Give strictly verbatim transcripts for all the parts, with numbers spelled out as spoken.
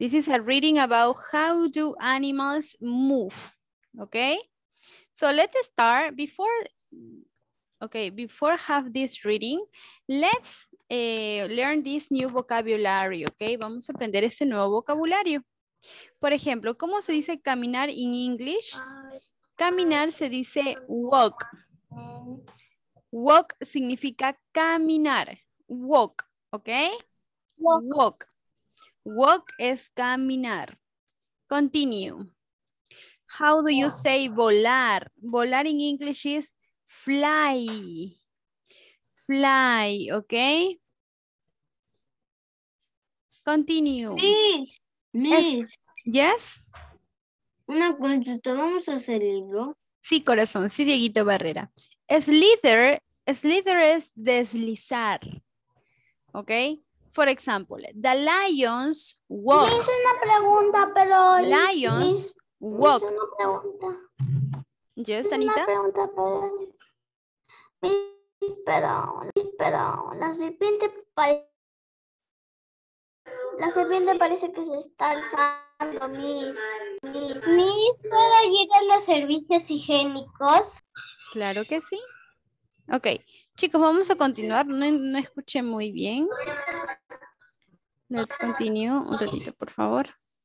This is a reading about how do animals move, okay? So let's start before, okay, before have this reading, let's uh, learn this new vocabulary, okay? Vamos a aprender ese nuevo vocabulario. Por ejemplo, ¿cómo se dice caminar en English? Caminar se dice walk. Walk significa caminar. Walk, ¿ok? Walk. Walk. Walk es caminar. Continue. How do you say volar? Volar in English is fly. Fly, ¿ok? Continue. Miss, Miss, Es- yes? una consulta, ¿vamos a hacer el libro? Sí, corazón, sí, Dieguito Barrera. Slither, slither es deslizar. ¿Ok? For example, the lions walk. Es una pregunta, pero... Lions walk. Es una pregunta. Yes, Es Anita? una pregunta, pero... Miss, pero, pero la serpiente parece... La serpiente parece que se está alzando, Miss. Miss, Miss, ¿puedo llegar a los servicios higiénicos? Claro que sí. Ok, chicos, vamos a continuar. No, no escuché muy bien. Let's continue. Un ratito, por favor.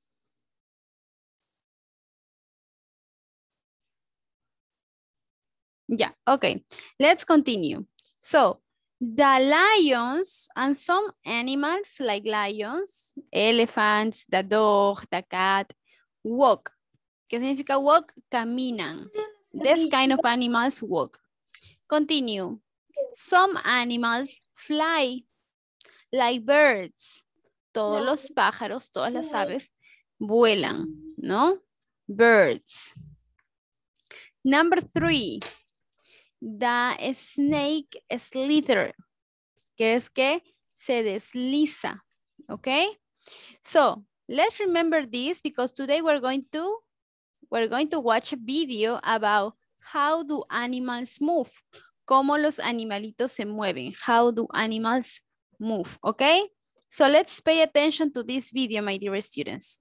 Ya, ok. Let's continue. So, the lions and some animals like lions, elephants, the dog, the cat, walk. ¿Qué significa walk? Caminan. This kind of animals walk. Continue. Some animals fly like birds. Todos los pájaros, todas las aves vuelan, ¿no? Birds. Number three. The snake slither. Que es que se desliza. Okay? So, let's remember this because today we're going to we're going to watch a video about how do animals move. Cómo los animalitos se mueven. How do animals move, okay? So let's pay attention to this video, my dear students.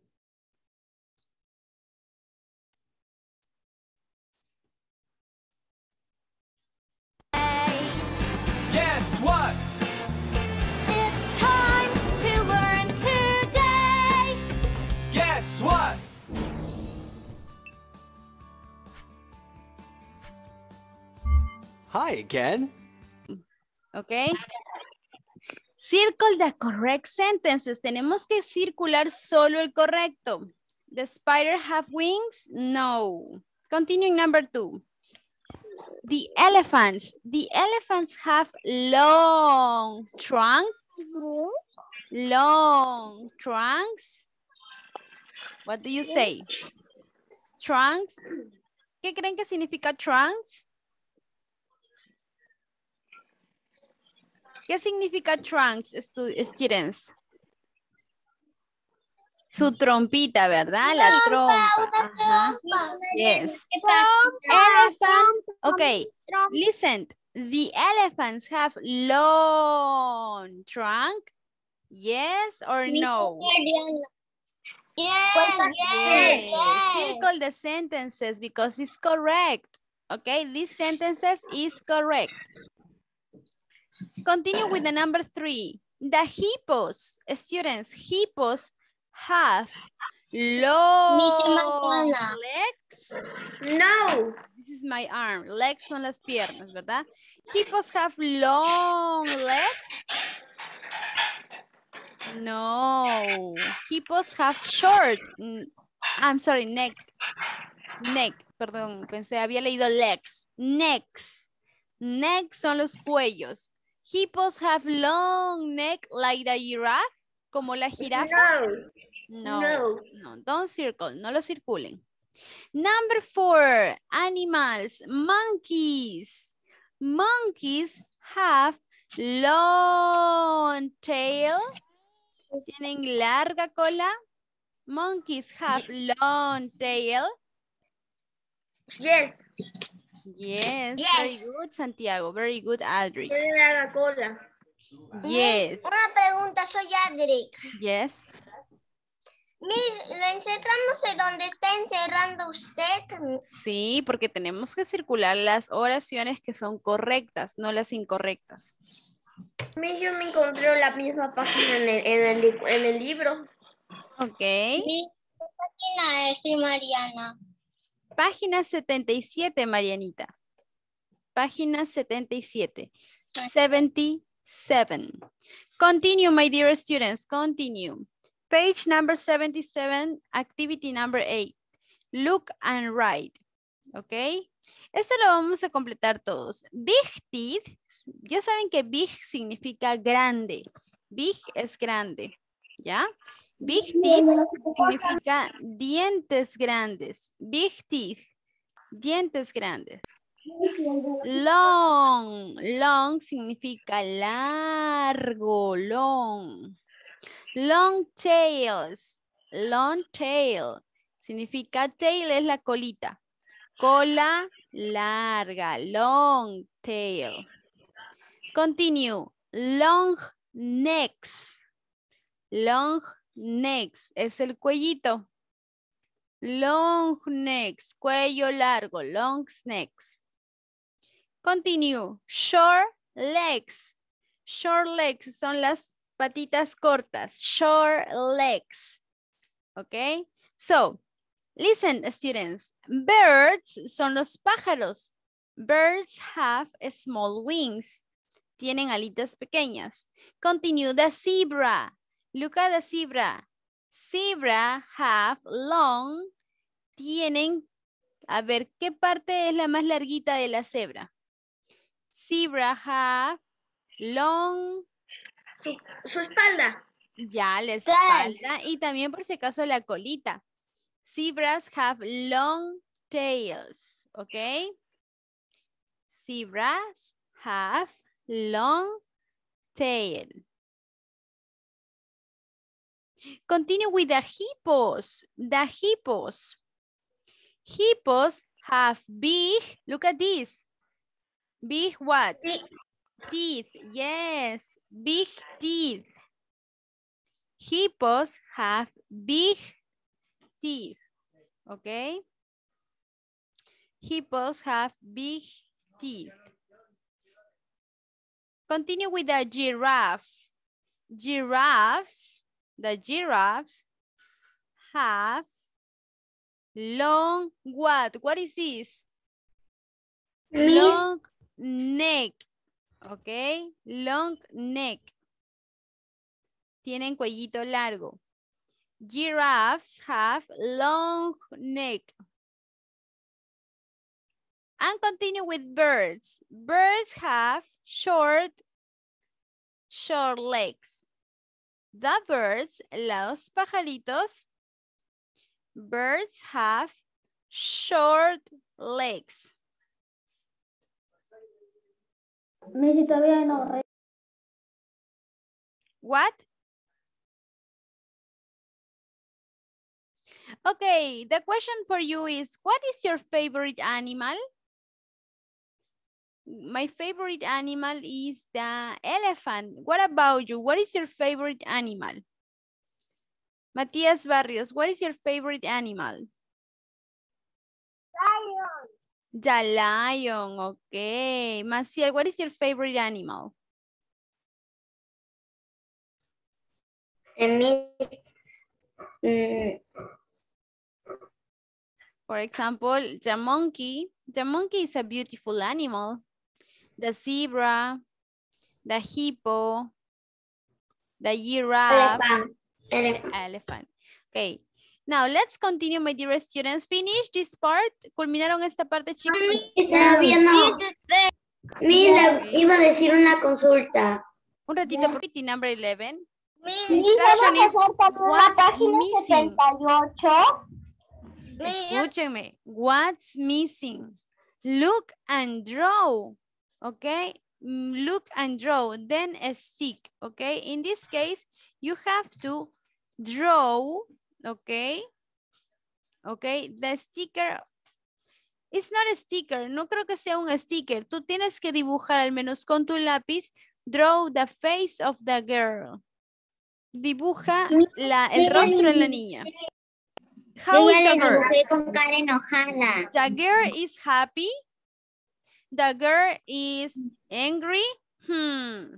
Guess what? It's time to learn today. Guess what? Hi again. Okay. Circle the correct sentences. Tenemos que circular solo el correcto. The spider have wings? No. Continuing number two. The elephants. The elephants have long trunk. Long trunks. What do you say? Trunks. ¿Qué creen que significa trunks? ¿Qué significa trunks, stu students? Su trompita, ¿verdad? La trompa. Ajá. Yes. Elephant. Okay. Listen. The elephants have long trunk. Yes or no? Yes, Yes. Circle the sentences because it's correct. Okay. These sentences is correct. Continue with the number three. The hippos, students, hippos have long legs. No. This is my arm. Legs son las piernas, ¿verdad? Hippos have long legs. No. Hippos have short. I'm sorry, neck. Neck, perdón, pensé, había leído legs. Necks. Neck son los cuellos. Hippos have long neck like the giraffe, como la jirafa. No, no, no, don't circle, no lo circulen. Number four, animals, monkeys. Monkeys have long tail. Tienen larga cola. Monkeys have long tail. Yes. Yes, Yes. very good, Santiago. Very good, Aldrich. Tiene la cola. Yes. Una pregunta, soy Adric. Yes. Miss, lo encerramos en donde está encerrando usted. Sí, porque tenemos que circular las oraciones que son correctas, no las incorrectas. Miss, yo me encontré la misma página en el, en el, li- en el libro. Ok. Miss, ¿qué página es, sí, Mariana? Página setenta y siete, Marianita. Página setenta y siete. setenta y siete. Continue, my dear students. Continue. Page number seventy-seven, activity number eight. Look and write. ¿Ok? Esto lo vamos a completar todos. Big teeth. Ya saben que big significa grande. Big es grande. ¿Ya? Big teeth significa dientes grandes. Big teeth. Dientes grandes. Long. Long significa largo. Long. Long tails. Long tail. Significa tail es la colita. Cola larga. Long tail. Continue. Long necks. Long necks. Es el cuellito. Long necks. Cuello largo. Long necks. Continue. Short legs. Short legs son las patitas cortas. Short legs. Okay. So, listen, students. Birds son los pájaros. Birds have small wings. Tienen alitas pequeñas. Continue. The zebra. Look at the zebra. Zebra have long. Tienen, a ver, ¿qué parte es la más larguita de la cebra? Zebra have long. Su, su espalda. Ya, la espalda. Y también por si acaso la colita. Zebras have long tails. ¿Ok? Zebras have long tail. Continue with the hippos. The hippos. Hippos have big, look at this. Big what? Sí. Teeth, yes, big teeth. Hippos have big teeth, okay? Hippos have big teeth. Continue with the giraffe. Giraffes, the giraffes have long what? What is this? Miss, Long neck, okay? Long neck. Tienen cuellito largo. Giraffes have long neck. And continue with birds. Birds have short, short legs. The birds, los pajaritos, birds have short legs. Miss, todavía no. What? Okay, the question for you is, what is your favorite animal? My favorite animal is the elephant. What about you? What is your favorite animal? Matías Barrios, what is your favorite animal? Lion. The lion, okay. Maciel, what is your favorite animal? Miss, mm, For example, the monkey. The monkey is a beautiful animal. The zebra, the hippo, the giraffe, elephant. the Elephant. elephant. Okay. Now, let's continue, my dear students. Finish this part. ¿Culminaron esta parte, chicos? Todavía no. Miss, le iba a decir una consulta. Un ratito, por number eleven. Miss, Instruction is what's página missing. setenta y ocho. Escúchenme. What's missing? Look and draw. Okay. Mm, Look and draw. Then a stick. Okay. In this case, you have to draw. Okay. Okay. The sticker. It's not a sticker. No creo que sea un sticker. Tú tienes que dibujar al menos con tu lápiz. Draw the face of the girl. dibuja la, el rostro de la niña. Yo How ya is le the girl? dibujé con cara enojada. The girl is happy. The girl is angry. Hmm.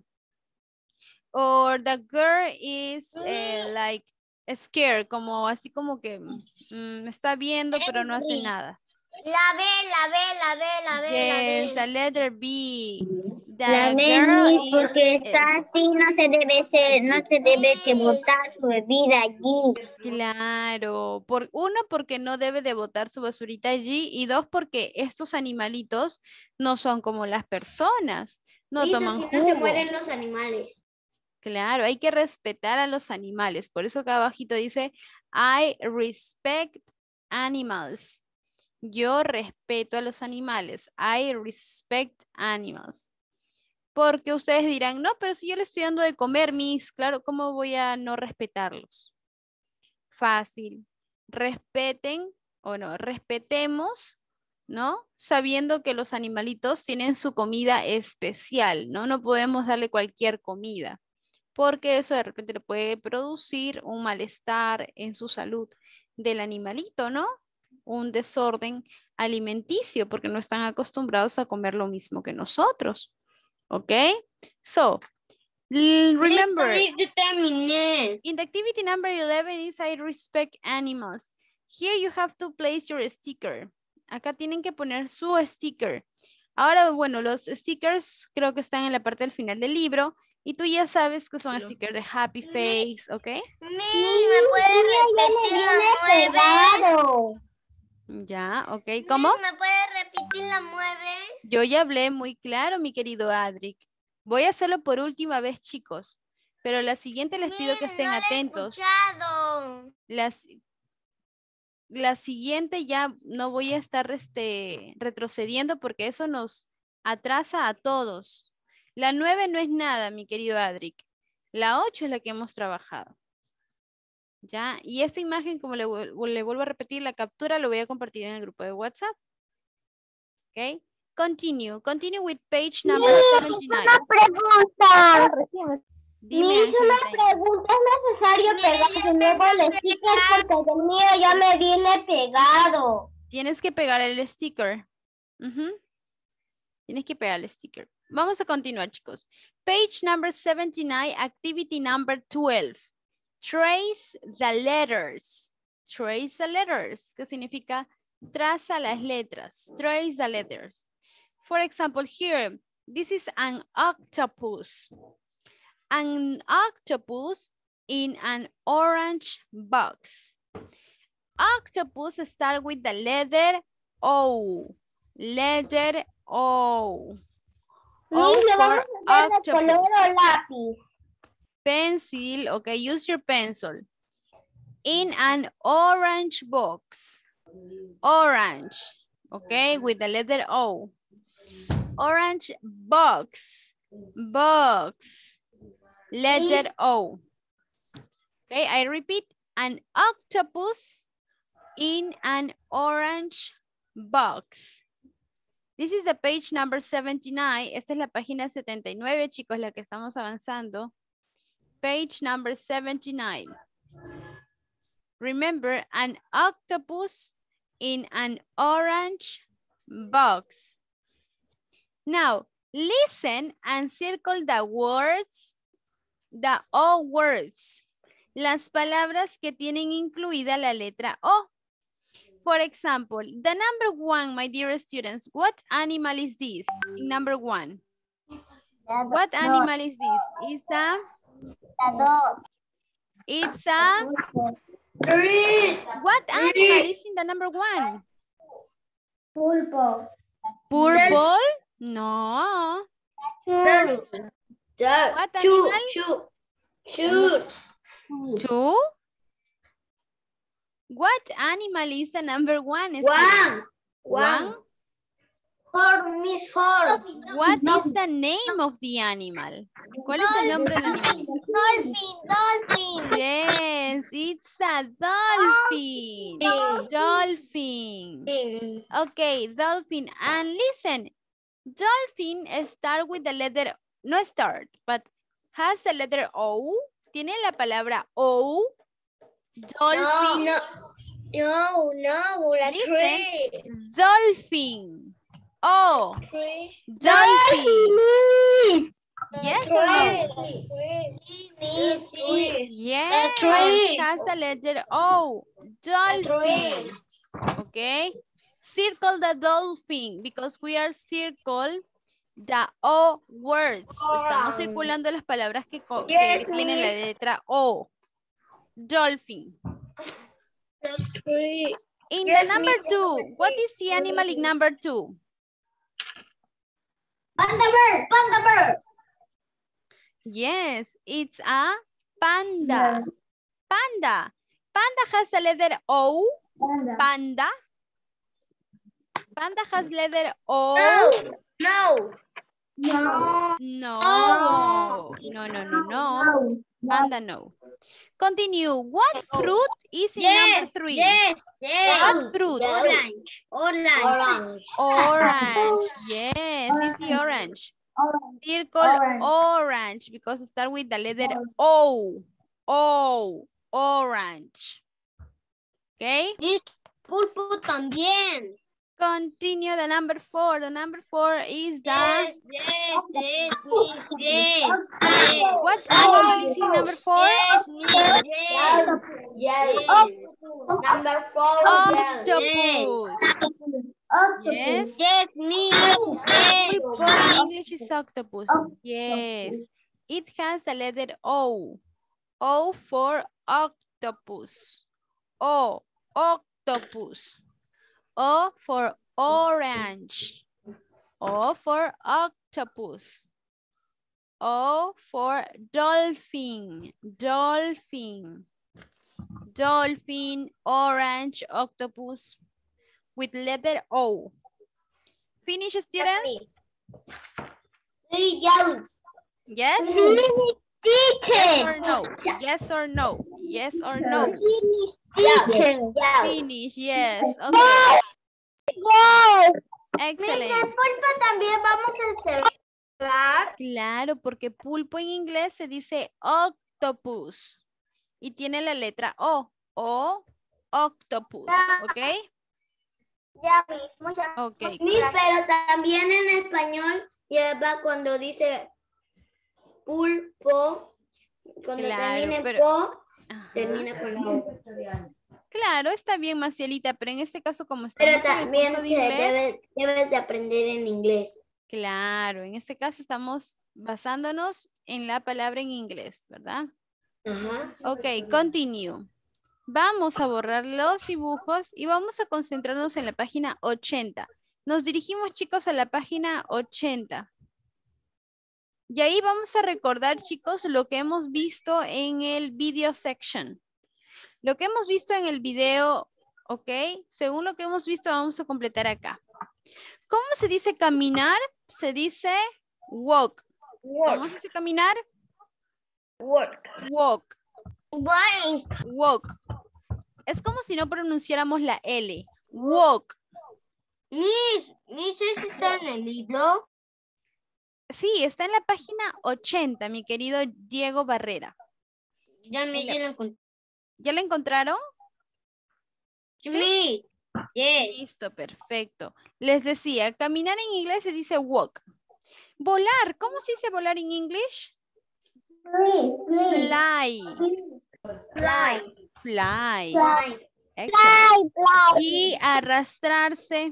Or the girl is eh, like scared, como así como que mm, me está viendo pero no hace nada. La B, la B, la B, la B, Yes, the letter B. The La B, girl Miss, is porque eh, está así, no se debe ser, no se debe que botar su bebida allí. claro, por uno porque no debe de botar su basurita allí y dos porque estos animalitos no son como las personas, no Miss, toman así jugo. no se mueren los animales. Claro, hay que respetar a los animales. Por eso acá abajito dice, I respect animals. Yo respeto a los animales. I respect animals. Porque ustedes dirán, no, pero si yo le estoy dando de comer, Miss, claro, ¿cómo voy a no respetarlos? Fácil. Respeten, o no, respetemos, ¿no? Sabiendo que los animalitos tienen su comida especial, ¿no? No podemos darle cualquier comida, porque eso de repente le puede producir un malestar en su salud del animalito, ¿no? Un desorden alimenticio, porque no están acostumbrados a comer lo mismo que nosotros. ¿Ok? So, remember, Yo terminé. in the activity number eleven is I respect animals. Here you have to place your sticker. Acá tienen que poner su sticker. Ahora, bueno, los stickers creo que están en la parte del final del libro. Y tú ya sabes que son stickers de happy face, ¿ok? Miss, ¿me puede repetir la nueve? Ya, ok. ¿Cómo? Miss, ¿me puede repetir la nueve? Yo ya hablé muy claro, mi querido Adric. Voy a hacerlo por última vez, chicos. Pero la siguiente les pido que Miss, estén no la he atentos. escuchado. Las, la siguiente ya no voy a estar este, retrocediendo porque eso nos atrasa a todos. La nueve no es nada, mi querido Adric. La ocho es la que hemos trabajado. ¿Ya? Y esta imagen, como le, vu- le vuelvo a repetir, la captura lo voy a compartir en el grupo de WhatsApp. ¿Ok? Continue. Continue with page number seventy-nine. Una pregunta. Dime, Miss, una Angelita. pregunta. ¿Es necesario Mire, pegar ya de nuevo empezó el a sticker? Porque el mío ya me viene pegado. Tienes que pegar el sticker. Ujú. Tienes que pegar el sticker. Vamos a continuar, chicos. Page number seventy-nine, activity number twelve. Trace the letters. Trace the letters. ¿Qué significa? Traza las letras. Trace the letters. For example, here, this is an octopus. An octopus in an orange box. Octopus start with the letter O. Letter O. O Miss, le for vamos a hacer de color octopus. o lápiz. Pencil, okay, use your pencil. In an orange box. Orange, okay, with the letter O. Orange box. Box. Letter O. Okay, I repeat, an octopus in an orange box. This is the page number seventy-nine. Esta es la página setenta y nueve, chicos, la que estamos avanzando. Page number seventy-nine. Remember, an octopus in an orange box. Now, listen and circle the words, the O words. Las palabras que tienen incluida la letra O. For example, the number one, my dear students, what animal is this? In number one. What animal is this? It's a, it's a, what animal is in the number one? Pulpo. Purple? No. What animal? Chu. Chu. Two? What animal is the number one? One. One? Four, Miss Four. What is the name of the animal? ¿Cuál es el nombre del animal? Dolphin, dolphin. Yes, it's a dolphin. Dolphin. Okay, dolphin. And listen, dolphin start with the letter, no start, but has the letter O. tiene la palabra O. Dolphin. No, no, no, la Listen. tree. Dolphin. O. Tree. Dolphin. Yes or no? Sí, sí. Yes, tree. it has the letter O. Dolphin. Okay. Circle the dolphin because we are circle the O words. Estamos circulando las palabras que, co- que Yes, tienen la miss. letra O. Dolphin. Tree. In Yes, the number miss. two, what is the animal in number two? Panda bird, panda bird. Yes, it's a panda. Panda. Panda has the letter O. Panda. Panda has letter O. No. No. No. No. No, no, no, no. Panda, no. Continue. What fruit is in number Yes, three? yes, yes. What fruit? Orange. Orange. Orange. Yes, it's the orange. Circle orange. orange because it starts with the letter O. O. Orange. Okay. This pulpo también. Continue the number four. The number four is the... Yes, yes, yes, miss, yes, yes. What animal is in number four? Yes, miss, yes. Yes. Number four. Octopus. Yes. Yes, miss. Yes. Pulpo in English is octopus. Yes. It has the letter O. O for octopus. O. Octopus. O for orange. O for octopus. O for dolphin. Dolphin. Dolphin, orange, octopus with letter O. Finish, students? Yes. Yes? Yes or no? Yes or no? Yes or no? Finish, yes. Okay. Excellent. Pulpo también vamos a cerrar. Claro, porque pulpo en inglés se dice octopus y tiene la letra O. O, octopus. ¿Ok? Ya, Miss, muchas Ok. Miss, pero también en español lleva cuando dice pulpo, cuando Claro, termina en pero- po, Ajá. termina con o. Claro, está bien, Macielita, pero en este caso, como Pero estamos en el también curso de se inglés, debe, debes de aprender en inglés. claro, en este caso estamos basándonos en la palabra en inglés, ¿verdad? Ajá. Ok, continue. Vamos a borrar los dibujos y vamos a concentrarnos en la página ochenta. Nos dirigimos, chicos, a la página ochenta. Y ahí vamos a recordar, chicos, lo que hemos visto en el video section. Lo que hemos visto en el video, ¿ok? Según lo que hemos visto, vamos a completar acá. ¿Cómo se dice caminar? Se dice walk. ¿Cómo se dice caminar? Work. Walk. Walk. Walk. Es como si no pronunciáramos la L. Walk. Miss, Miss, ¿eso está en el libro? Sí, está en la página ochenta, mi querido Diego Barrera. Ya me En la- ya lo encontré. ¿Ya la encontraron? Miss, yes. Listo, perfecto. Les decía, caminar en inglés se dice walk. Volar, ¿cómo se dice volar en inglés? Fly. Fly. Fly. Fly. Excellent. Y arrastrarse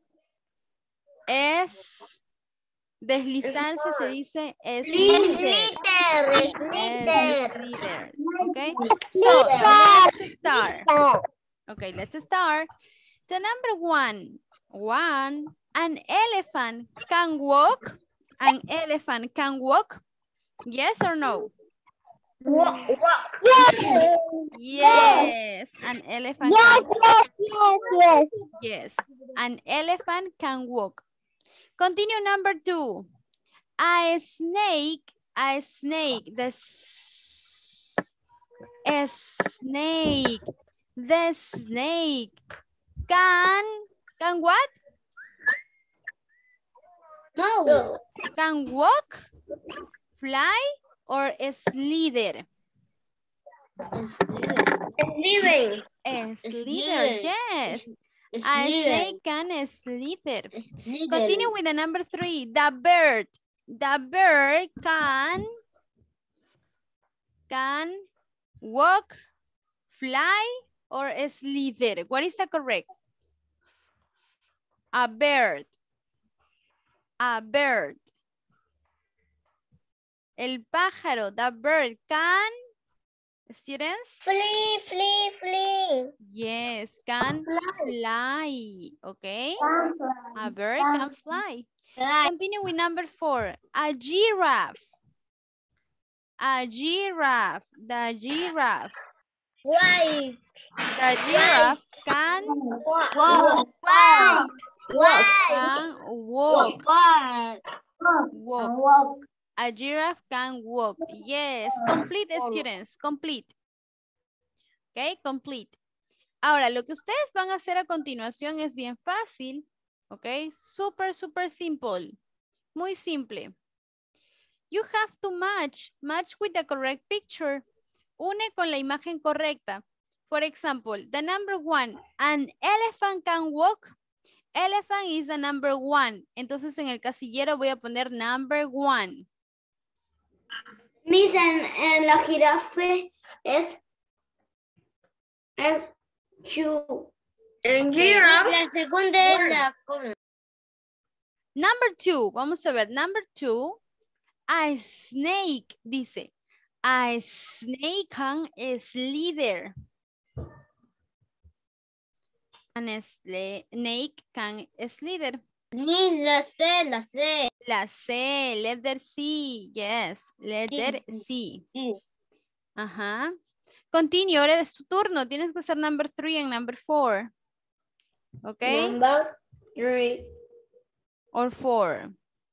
es deslizarse, se dice slither. Slither, slither. Slither. Okay. So let's start. Okay, let's start. The number one. One. An elephant can walk. An elephant can walk. Yes or no? Walk, walk. Yes. An elephant can walk. Yes. An elephant can walk. Continue number two. A snake, a snake, the s- a snake, the snake can, can what? No. Can walk, fly, or slither? Slither. Slither, yes. A Slither. snake can slither. Slither. Continue with the number three. The bird. The bird can, can walk, fly, or slither. What is the correct? A bird. A bird. El pájaro, the bird can, students? Flee, flee, flee. Yes, can fly. Okay. A bird can fly. Continue with number four. A giraffe. A giraffe. The giraffe. White. The giraffe can Walk. Walk. Walk. can walk. Walk. Walk. Walk. A giraffe can walk. Yes, complete students, complete. Ok, complete. Ahora, lo que ustedes van a hacer a continuación es bien fácil. Ok, súper, súper simple. Muy simple. You have to match, match with the correct picture. Une con la imagen correcta. For example, the number one, an elephant can walk. Elephant is the number one. Entonces en el casillero voy a poner number one. Miss, en, en la jirafa es, es two. En giraffe. La segunda es la cobra. Number two, vamos a ver, number two, a snake, dice, a snake can slither. An snake can slither. Ni la C, la C. La C, letter C, yes, letter C. Sí. Ajá. Continue, ahora es tu turno, tienes que hacer number three and number four. Ok. Number three. Or four.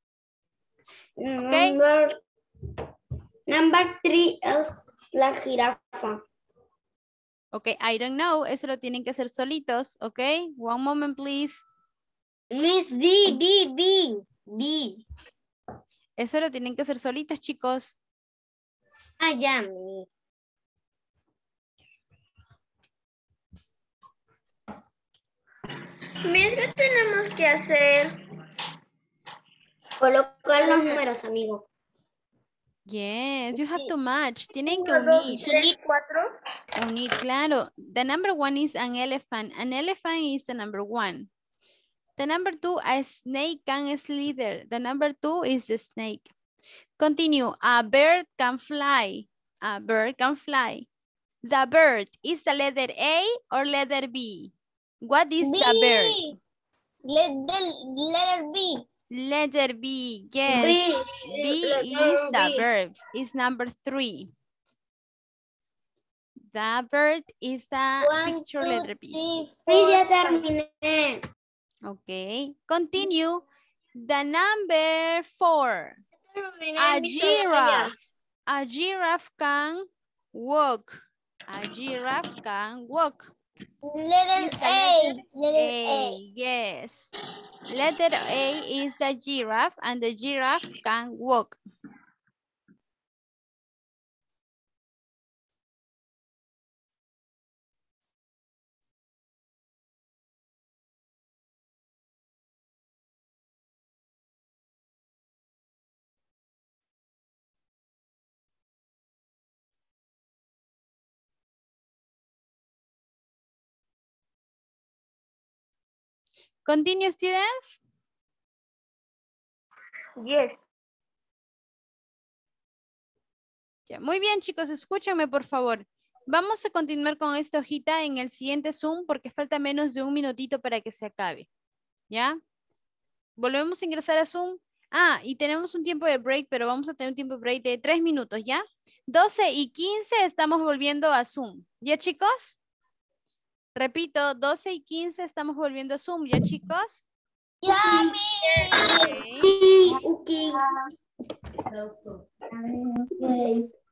Okay. Number, number three es la jirafa. Ok, I don't know, eso lo tienen que hacer solitos, ok. One moment, please. Miss B, B, B, B. Eso lo tienen que hacer solitos, chicos. Ah, ya, Miss. Miss, ¿qué tenemos que hacer? Colocar los números, amigo. Yes, you have to match. Tienen que Uno, dos, unir. tres, cuatro. Unir, claro. The number one is an elephant. An elephant is the number one. The number two, a snake can slither. The number two is the snake. Continue. A bird can fly. A bird can fly. The bird is the letter A or letter B? What is B. the bird? Letter, letter B. Letter B, yes. B. B is the verb. It's number three. The bird is the One, picture two, letter B. three, four, ya terminé. Okay. Continue. The number four. Terminé, A mi giraffe. A giraffe can walk. A giraffe can walk. Letter It's the A. letter Letter A, A. yes. Letter A is a giraffe and the giraffe can walk. Continue, students. Yes. Ya, muy bien, chicos, escúchenme, por favor. Vamos a continuar con esta hojita en el siguiente Zoom porque falta menos de un minutito para que se acabe. ¿Ya? Volvemos a ingresar a Zoom. Ah, y tenemos un tiempo de break, pero vamos a tener un tiempo de break de tres minutos, ¿ya? doce y quince estamos volviendo a Zoom. ¿Ya, chicos? Repito, doce y quince estamos volviendo a Zoom, ¿ya, chicos? Ya, Ok. mi. Ok. Ok.